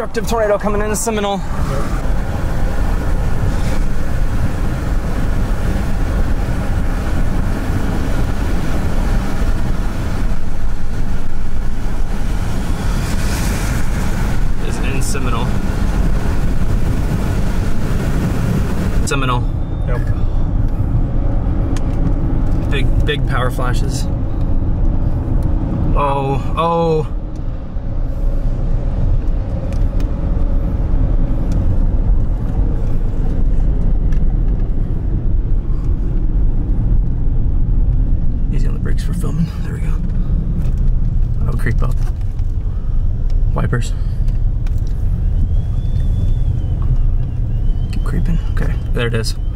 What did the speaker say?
destructive tornado coming into Seminole. Is in Seminole. Seminole. Yep. Big power flashes. Oh. Easy on the brakes for filming. There we go. Oh, creep up. Wipers. Keep creeping. Okay, there it is.